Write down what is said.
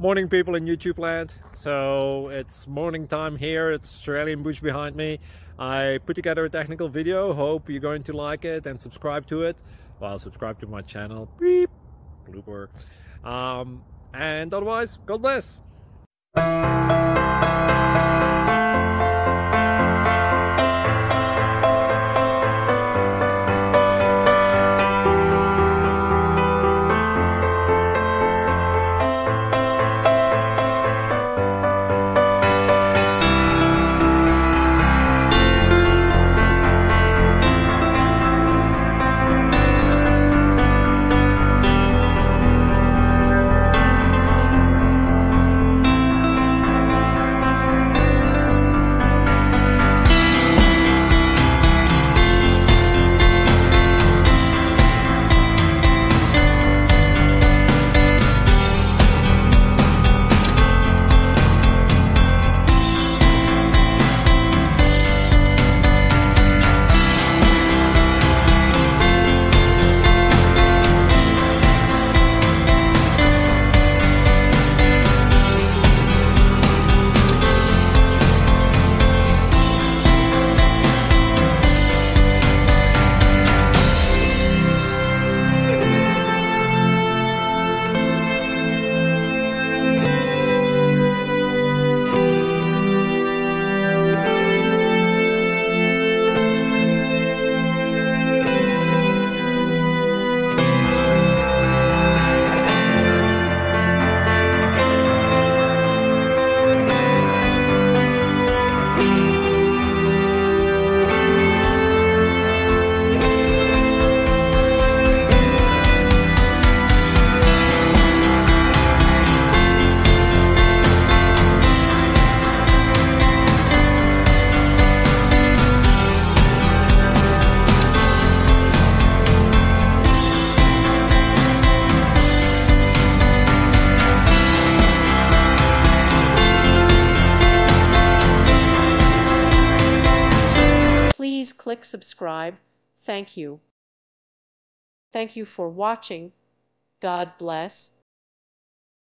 Morning people in YouTube land. So it's morning time here. It's Australian bush behind me. I put together a technical video. Hope you're going to like it and subscribe to it. Well, subscribe to my channel. Beep. Blooper. And otherwise, God bless. Please click subscribe. Thank you. Thank you for watching. God bless.